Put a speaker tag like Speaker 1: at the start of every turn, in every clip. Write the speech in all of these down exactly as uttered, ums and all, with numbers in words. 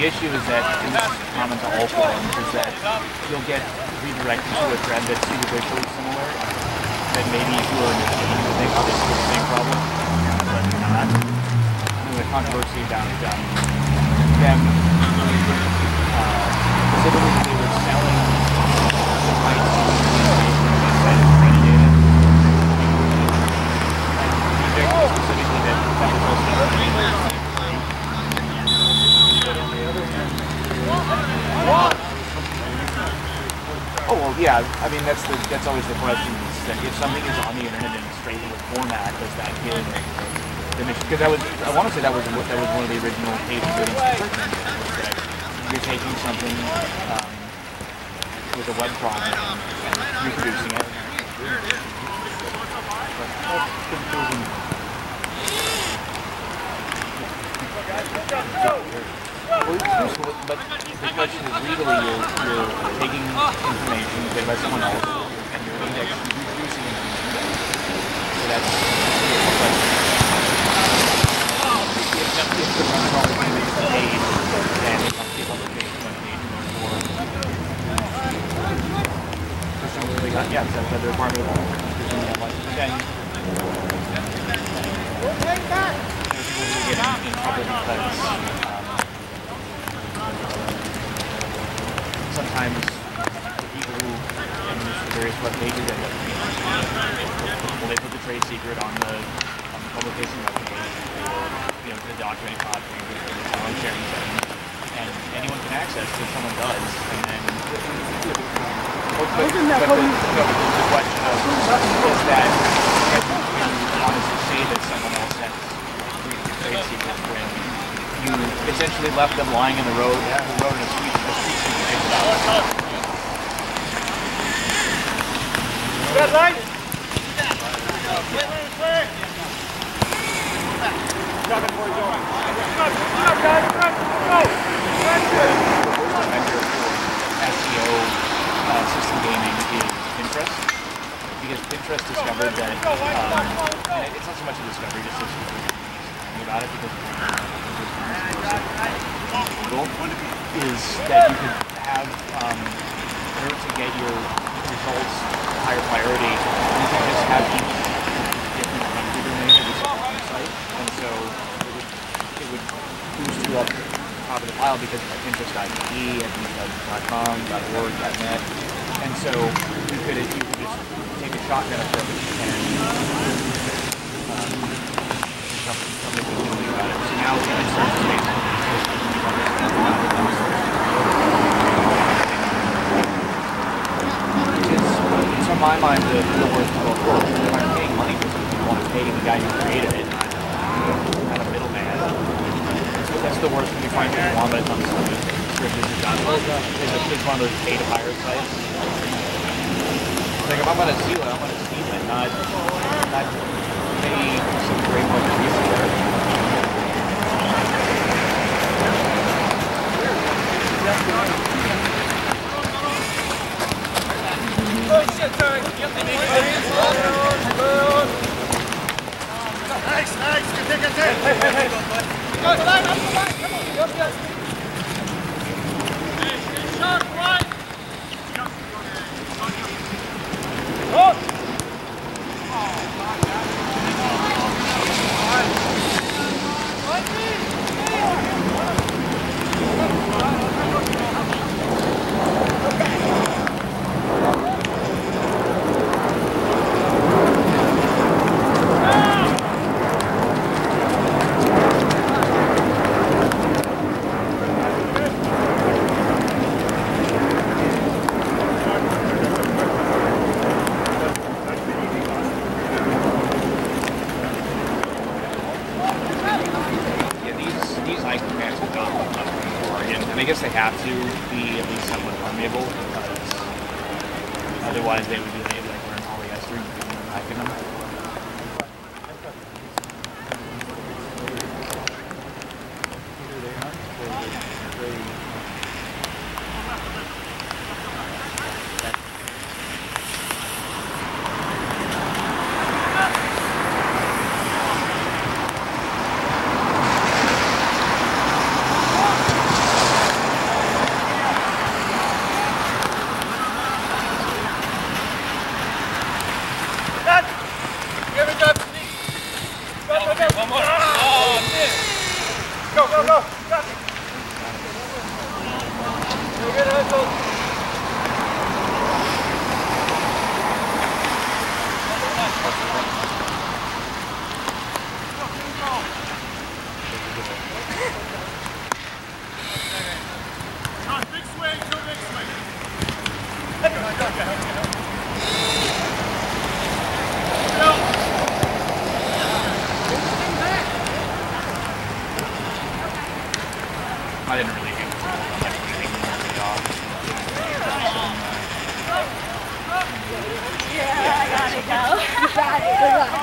Speaker 1: the issue is that, and this is common to all forums, is that you'll get redirected to a thread that's superficially similar, that maybe if you were in the team, you would think, oh, this is the same problem, but you're not. And the controversy about um, them, uh, specifically they were selling the rights to the website of training data. And they objected specifically that that was also not free. But on the other hand, oh well, yeah. I mean, that's the that's always the question. Is that if something is on the internet in a straightforward format, does that give the mission? Because that was, I want to say that was that was one of the original case studies was that you're taking something um, with a web prompt and reproducing it. But that's confusing. Well, it's useful, but the question is legally you're, you're taking information given by someone else and you're indexing, reproducing it. So that's the question. If, if the run probably makes the page, then it must be a publication on page or presumably got, yeah, that's the requirement of presumably have like again. We'll take that! We're getting in trouble because sometimes the people who use the various web pages end up, well, they put the trade secret on the, on the publication web page, or you know, the document copy with the own sharing settings, and anyone can access it if someone does, and then. But, but, but the, no, the question of is that you honestly say that someone else has trade secrets when you essentially left them lying in the road, the road in a street, a street secret picked it up. Red light! Stop it before you're going. Stop, guys, stop, go! S E O uh, system gaming is Pinterest, because Pinterest discovered that, um, and it's not so much a discovery, just about it because Google is that you could have, um, in order to get your results higher priority, you can just have each different country domain of each site, and so it would, it would boost you up top of the pile because of Pinterest dot I T, dot com, .org, .net, and so you could you could just take a shotgun approach and um, something doing about it. So now in search space, it's in my mind the, the worst of all worlds. If I'm paying money for something, I want to pay the guy who created it, not a middleman. So that's the worst when you find people on, but it's on something scripted is on. It's one of those pay to pirate sites. It's like if I'm going to steal it, I'm going to steal it, not not pay some great much use for it. Oh shit, sorry. Nice, nice. Get there, get there. Hey, hey, hey. Go, go back, go back. Come on. Go, go. Hey, shot, right. Oh. I guess they have to be at least somewhat permeable because otherwise they would be able to like learn polyester and hacking them.
Speaker 2: Yeah, I gotta go. You got it. Good luck.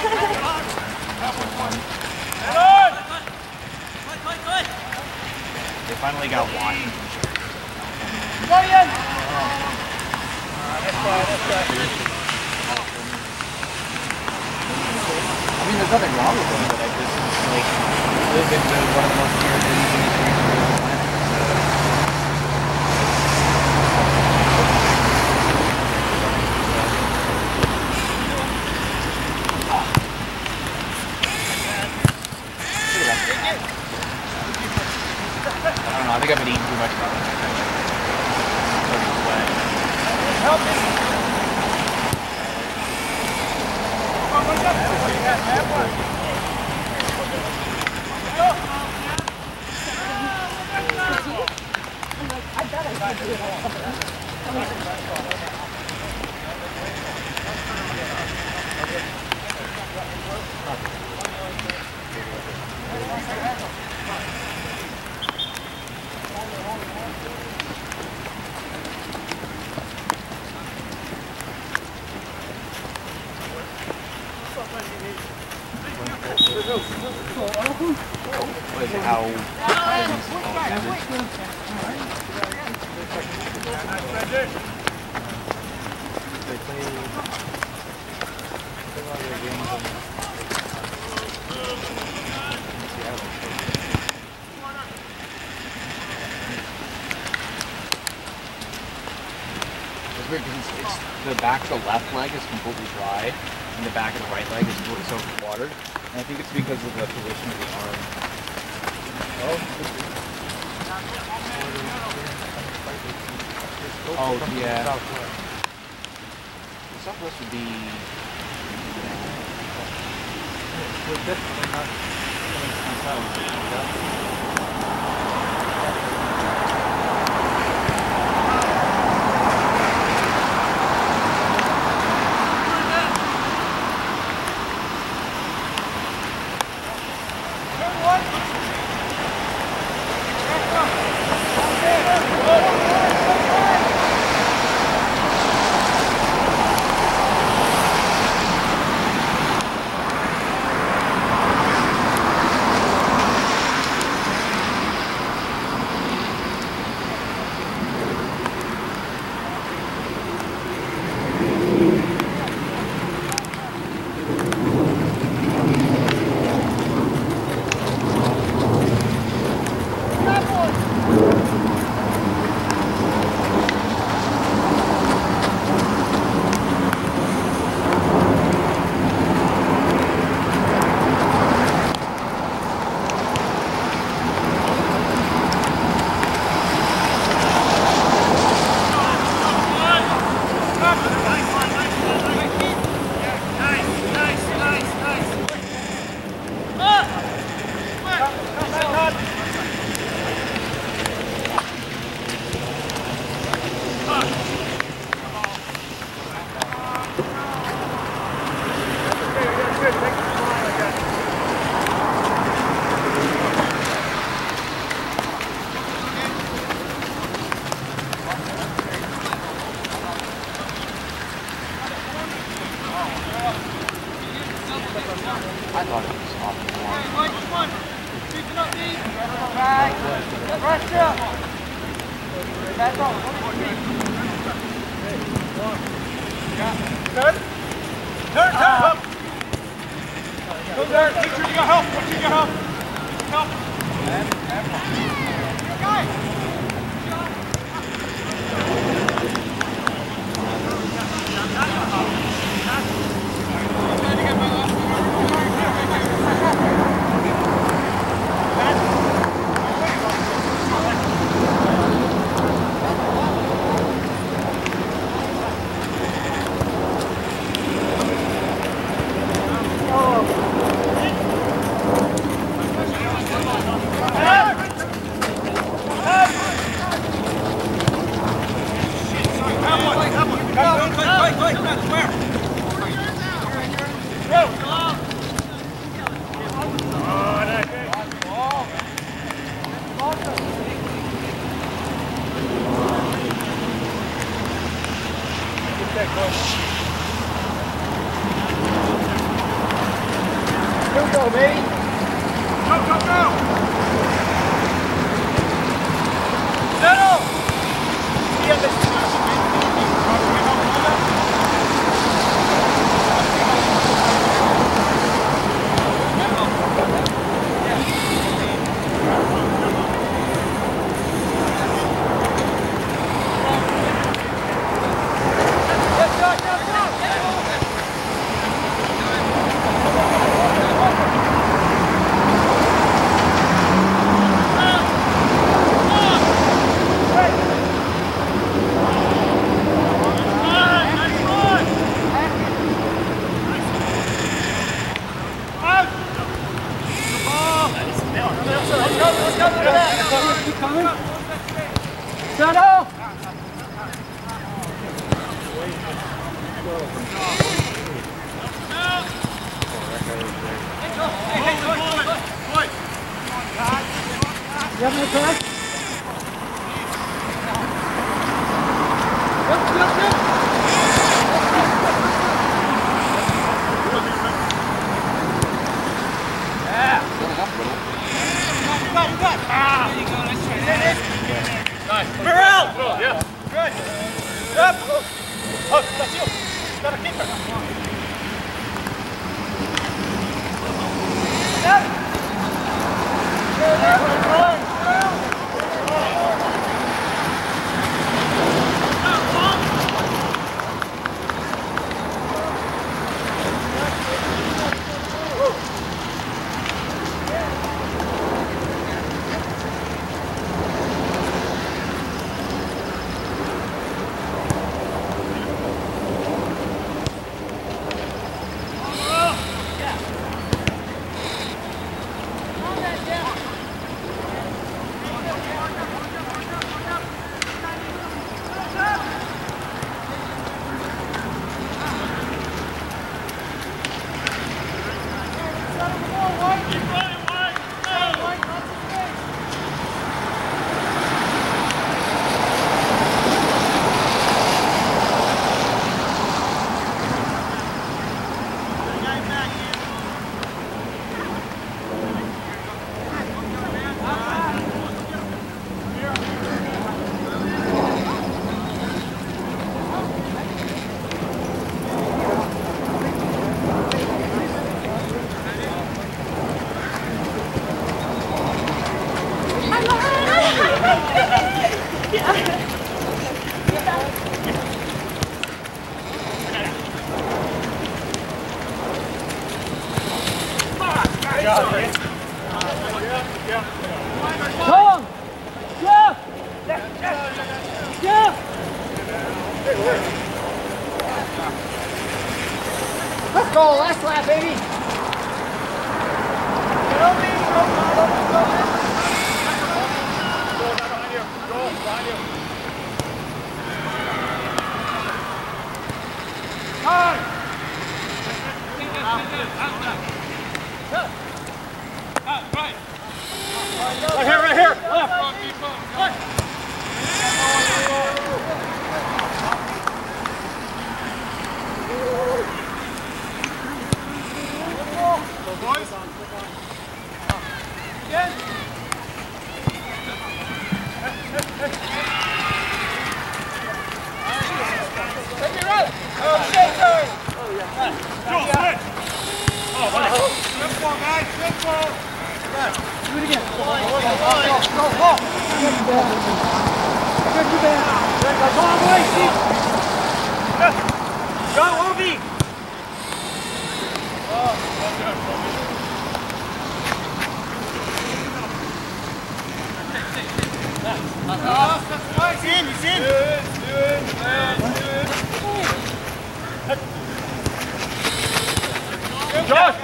Speaker 1: They finally got Washington.
Speaker 2: Go, Ian!
Speaker 1: I mean, there's nothing wrong with them, but I just, like, live in the, one of the most irritating industries on the planet. I don't know, I think I've been eating too much of it. Help me! What is it, how they play a lot of their games on it's weird because it's, it's the back of the left leg is completely dry and the back of the right leg is so watered. And I think it's because of the position of the arm. Oh, yeah. The Southwest would be... We're definitely not coming from south. I thought it was off the wall.
Speaker 3: Good? Turn, turn! Go there, teacher, you got help! Teacher, you got help! Help! Guys! Hey! Go, baby. Go, go, go. Settle. Yeah, this is
Speaker 4: Let's go, last lap, baby.
Speaker 3: Right here, right here. Left. Boys. Again. Take it right. Oh, shit, sorry. Oh, yeah. Go, switch. Oh, wow. Good ball, guys. Good ball. Do it again. Go, go, go, go. Good ball. Good ball. Go on, boys. Go, Obi. Uh-huh. He's in, he's in. Good, good, good, good. Josh.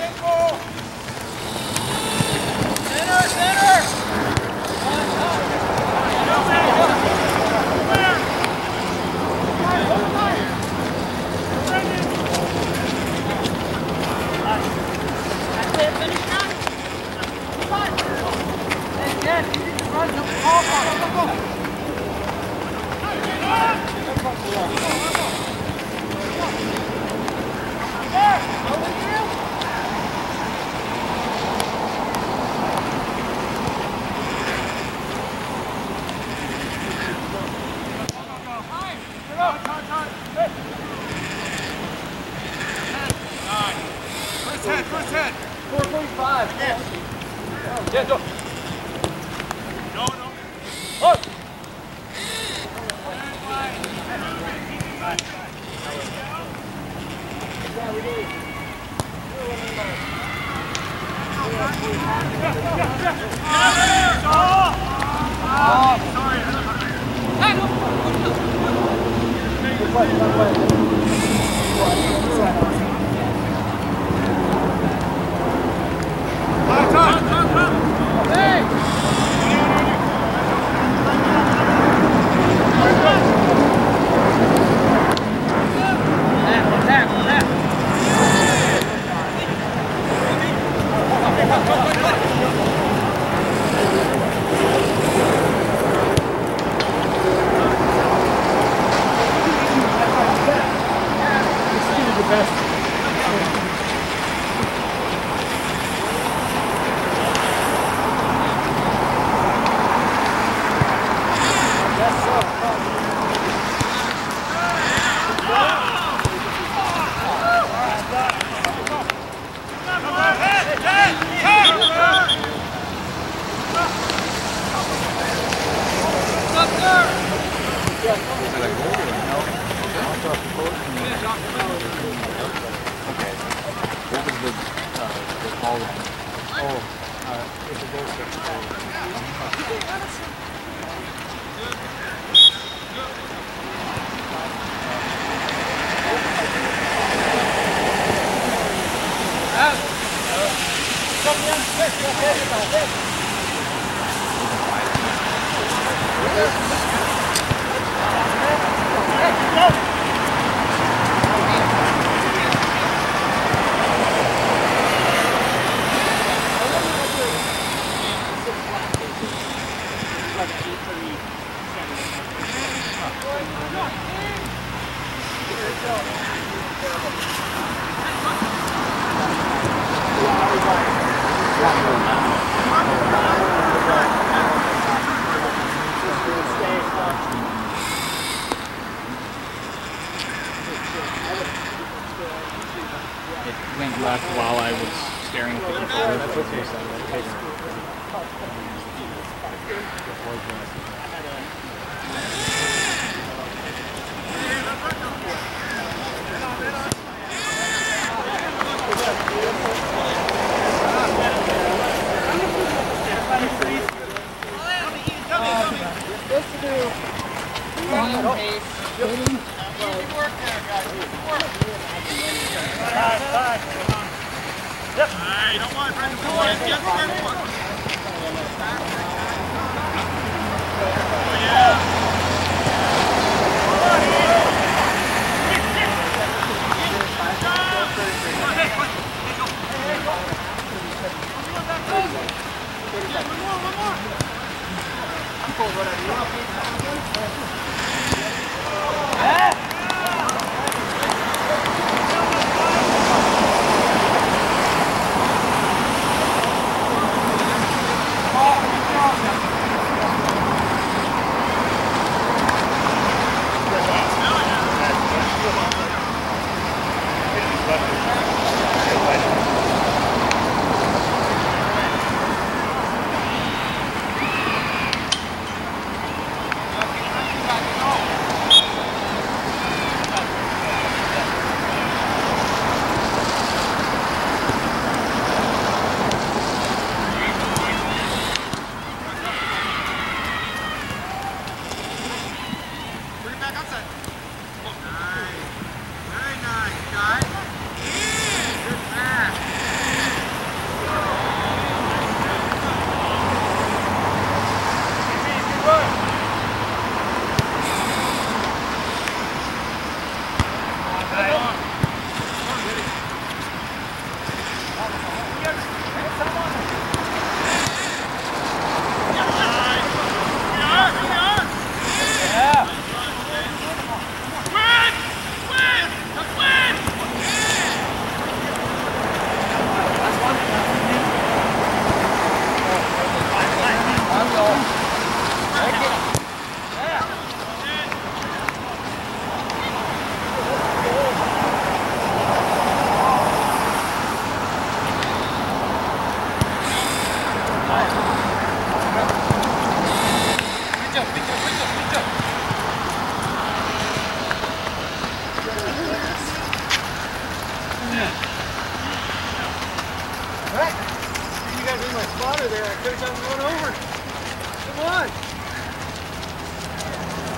Speaker 3: Center, center. That's it, finish now. Come on. That's good. Run, go, go, go, go. There, over here. Yeah, go. No, no. Oh!
Speaker 1: It went left while I was staring at the controller. That's okay, son.
Speaker 2: Supposed to do long pace.
Speaker 3: Easy work there, guys. Easy work. Five, five. Yep. Hey, don't worry, Brendan. Don't worry. Get the first one. Oh, yeah.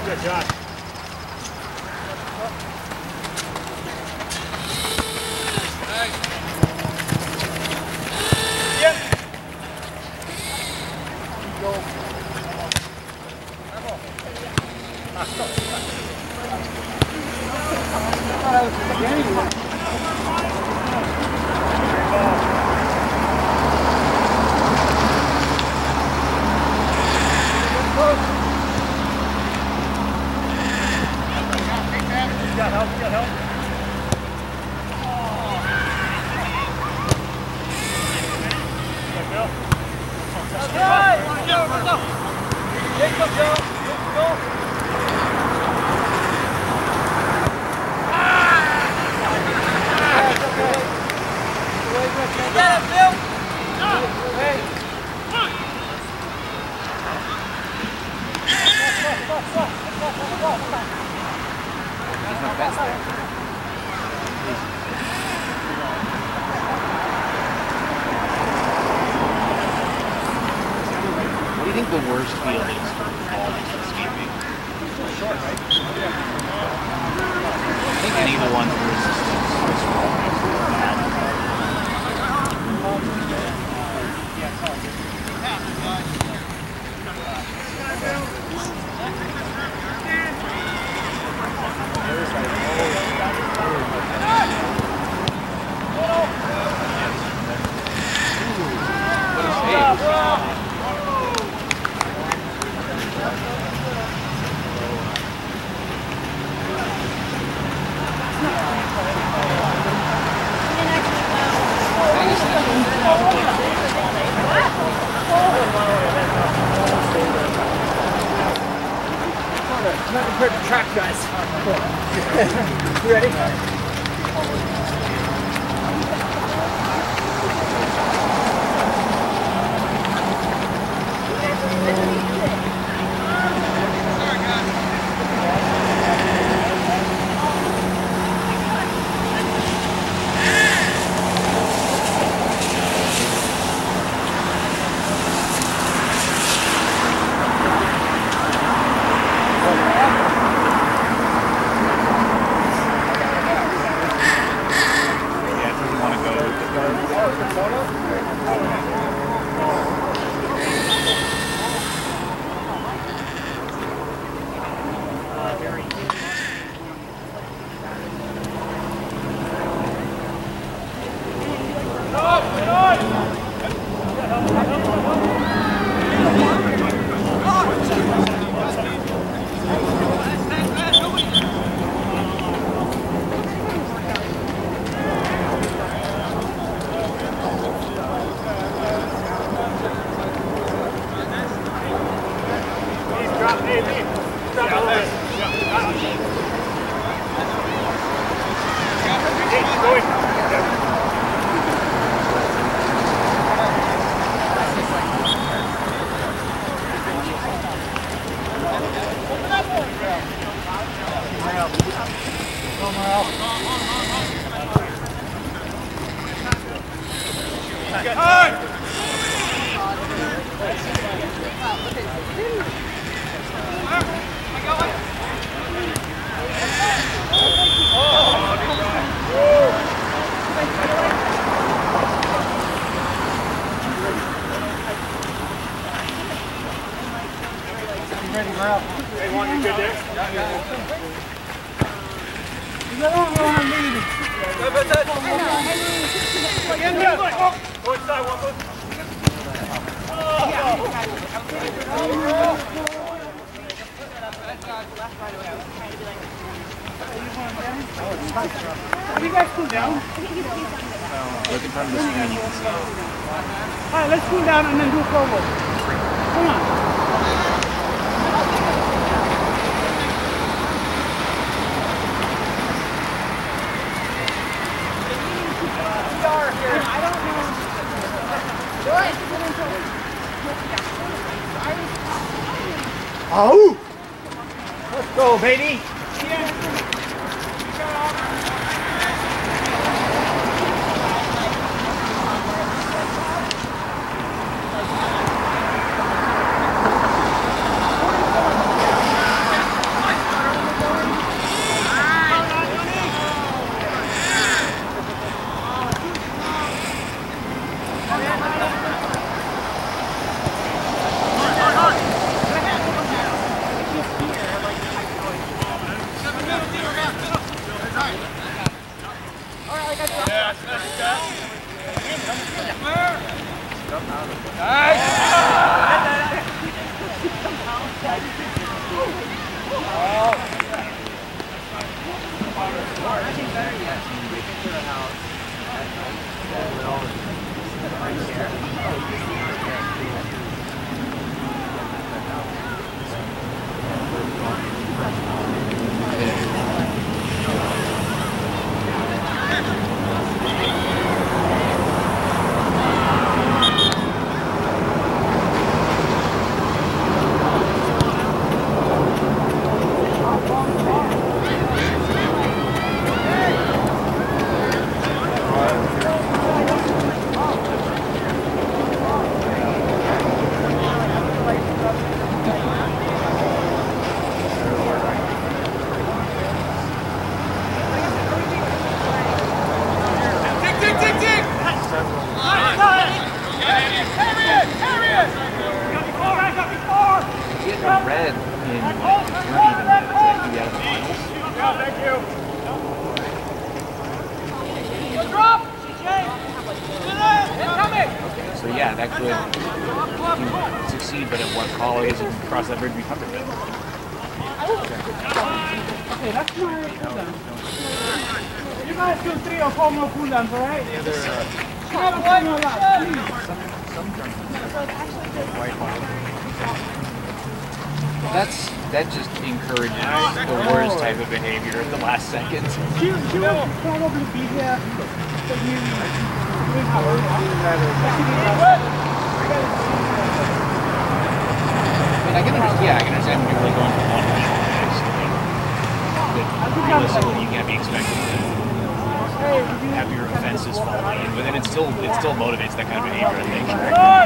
Speaker 3: Good job. Yep. Go. Got help, got help. That's right. Let's go, let's go. Let's go, Joe. Let's go. Get it, Bill. Hey.
Speaker 1: There's no fence there. What do you think the worst field is for ball escaping?
Speaker 3: Short, right?
Speaker 1: I think any of the ones where it's just so small makes it bad.
Speaker 4: I'm not prepared to track, guys. You ready? Have you guys cooled down?
Speaker 1: Look in front of the screen, you can see it.
Speaker 4: Alright, let's cool down and then do a promo. Come on. We are here. I don't know. Oh! Let's go, baby.
Speaker 1: So yeah, that could succeed, but at what college and cross that bridge we covered it.
Speaker 3: Okay, that's my woodland. You guys do three or four more woodlands, alright?
Speaker 1: The other, uh,
Speaker 3: Come on, one more lap, please.
Speaker 1: some That's that just encourages the worst type of behavior at the last second.
Speaker 3: She, she will probably be here. I mean,
Speaker 1: I can understand, yeah, I can understand when you're really going for one week. Realistically, you can't be expected to have your offenses fall in, but then it still it still motivates that kind of behavior, I think.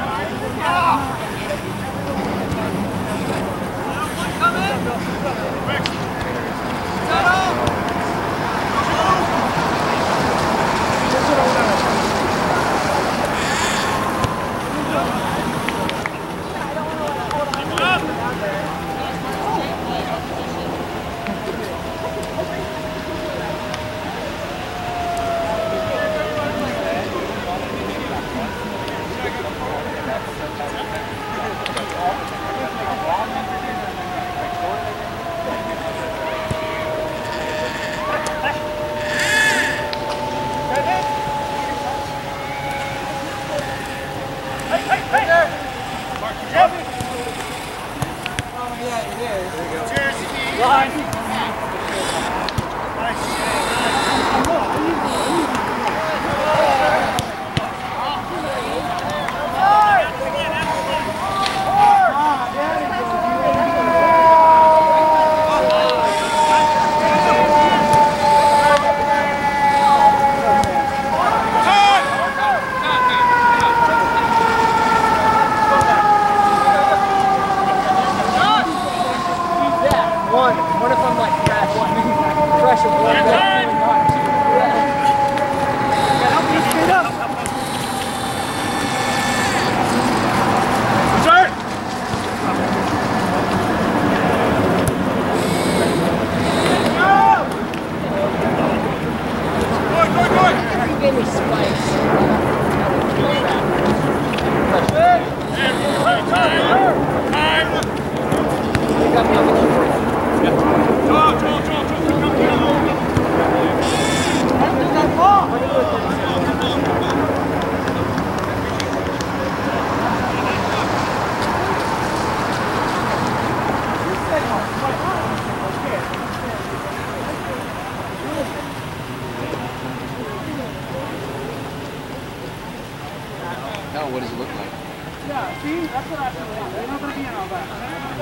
Speaker 1: No, what does it look like?
Speaker 3: Yeah, see? That's what I feel like. They're not going to be in all that.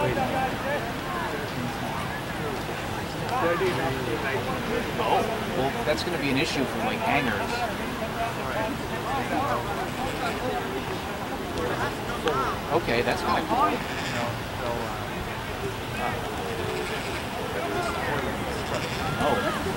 Speaker 1: Oh, well, that's going to be an issue for like hangers. Okay, that's kind of cool. Oh.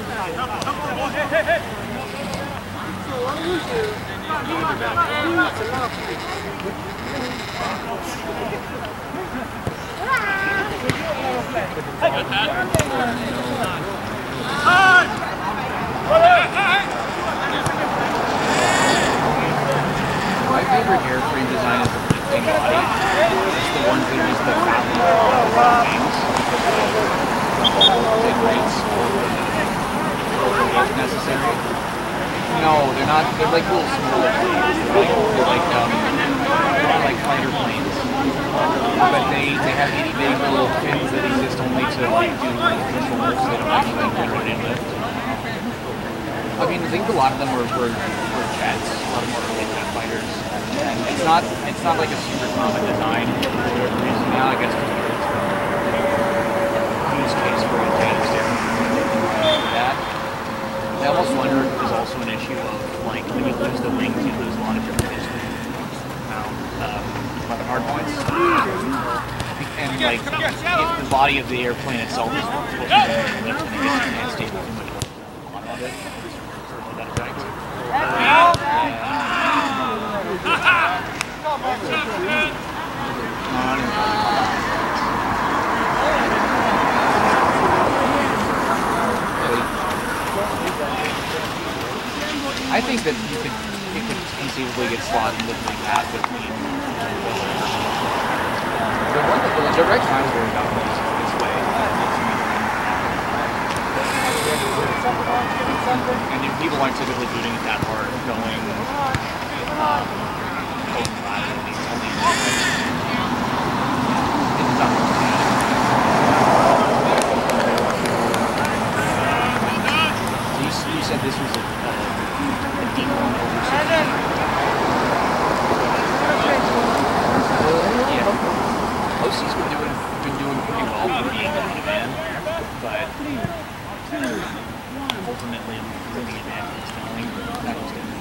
Speaker 1: My favorite airframe design is the lifting body. It's the ones that use the value of wings. If necessary. No, they're not. They're like little small planes. They're like, they're like, um, they're like fighter planes. But they, they have itty bitty little fins that exist only to like do controls. They don't actually generate any lift. I mean, I think a lot of them were, were, were jets. A lot of them were early jet fighters. And it's not it's not like a super common design for whatever reason. Now I guess it's use case for a jet is different for that. I almost wonder if there's also an issue of like when you lose the wings, you lose a lot of your position around um, the hard points. And like if the body of the airplane itself is supposed to be lift, and it gets unstable too much on the bottom of it. That effect. I think that you could, you could conceivably get slotted into the path between the one that the direct times were about this, this way. And if people aren't typically booting it that hard, going um, open flat, at least only it's not you, you said this was a, a, a deep one over sixty. Yeah. O C's been doing, been doing pretty well for being in demand, but ultimately I'm really advanced in spelling. That was good.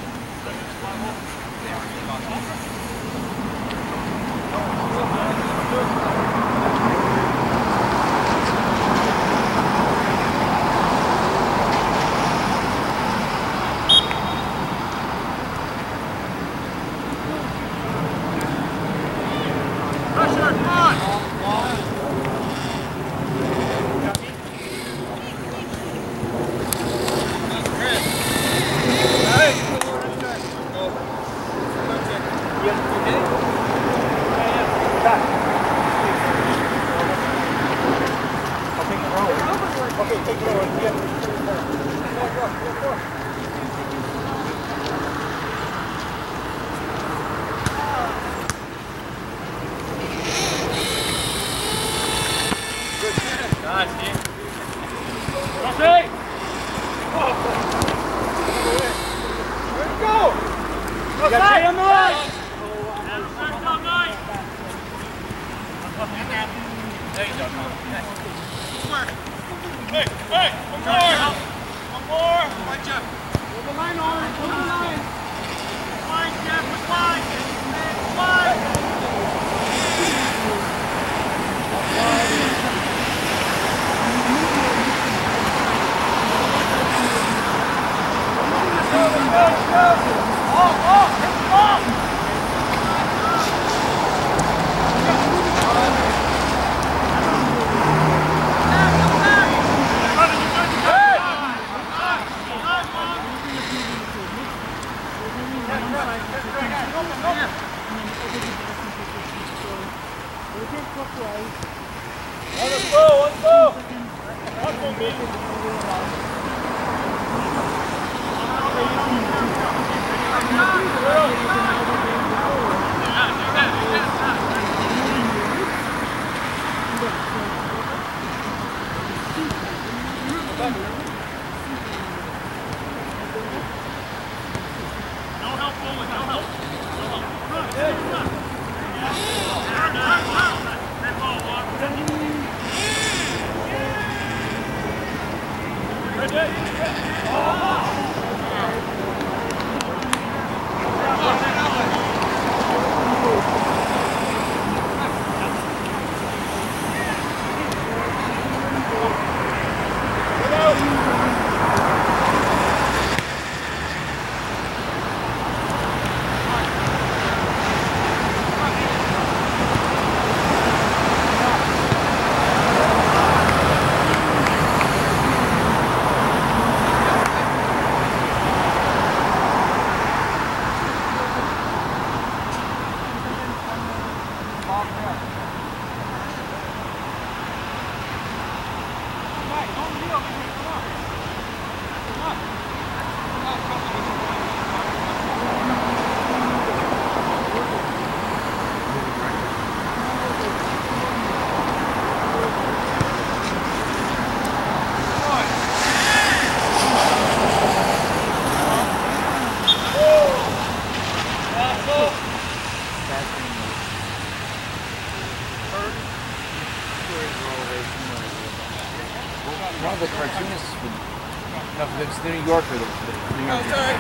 Speaker 4: One of the cartoonists would, no, it's the New Yorker, the, the New Yorker.
Speaker 3: Okay.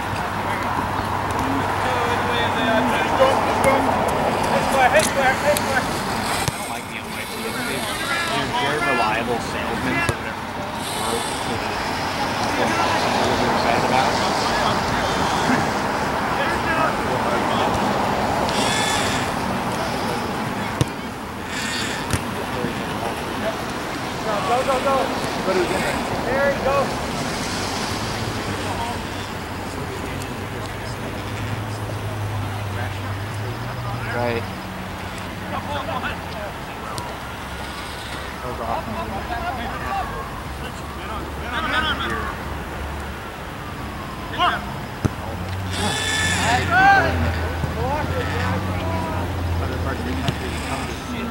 Speaker 3: Head square, head square.
Speaker 1: I don't like the N Y P S. They're very reliable salesmen for whatever they're excited about.
Speaker 3: Go, go, go.
Speaker 4: But who's in it?
Speaker 3: There you go.
Speaker 4: Right. Those are awesome. Other parts of the country come to see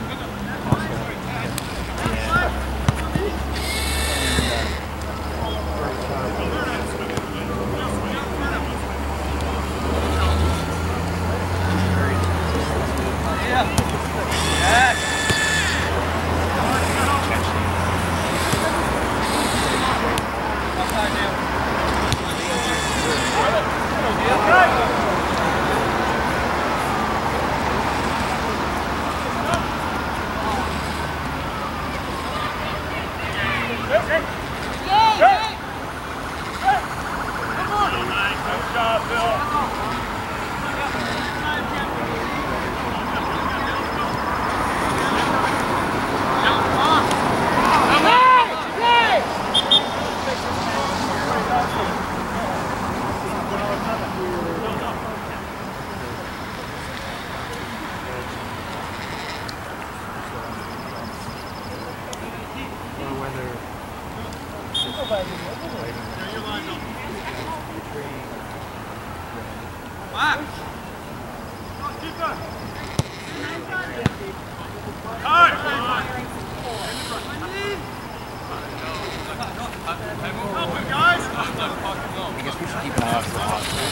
Speaker 4: I guess we should keep an eye out for Austin.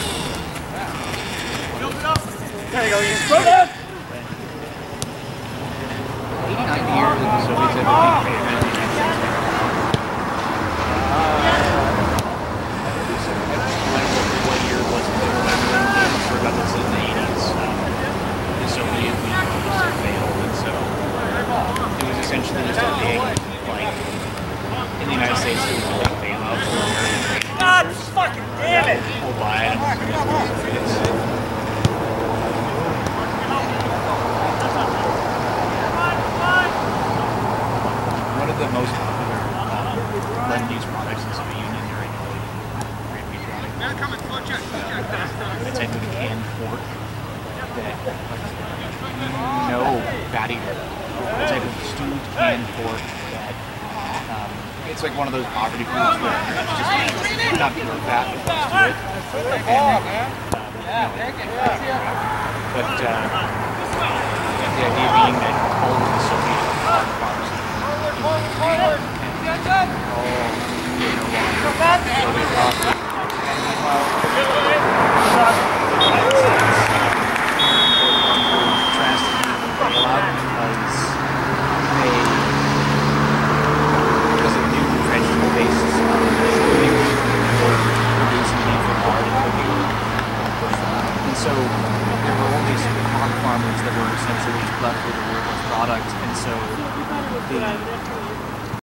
Speaker 3: There you go, you throw that!
Speaker 1: eighty, ninety years of the Soviets ever being favored in the United States. What year was it? Regardless of the eighties, the Soviet Union was failed, and so it was essentially just a big, like, in the United States, it was a big bailout for American trade.
Speaker 3: God fucking damn it!
Speaker 1: We'll buy it. One of the most popular um, Lenny's products in the Soviet Union during the Great Patriotic War. It's like a canned pork that, no, fatty. It's like a stewed canned pork that, um, it's like one of those poverty foods where it's just not pure fat that goes to it. And, um, you know, but uh, the idea being that all of the Soviet farms because of new vegetable-based and so there were all these hog farmers that were essentially left with a worthless product, and so the